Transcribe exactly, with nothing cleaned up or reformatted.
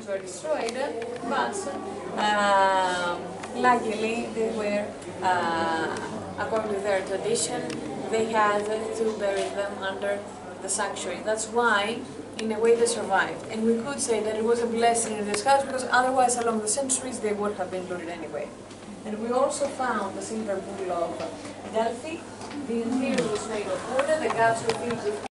were destroyed, but uh, luckily they were, uh, according to their tradition, they had to bury them under the sanctuary. That's why, in a way, they survived. And we could say that it was a blessing in disguise, because otherwise, along the centuries, they would have been buried anyway. And we also found the silver bull of Delphi. The interior was made of wood, the gaps were filled with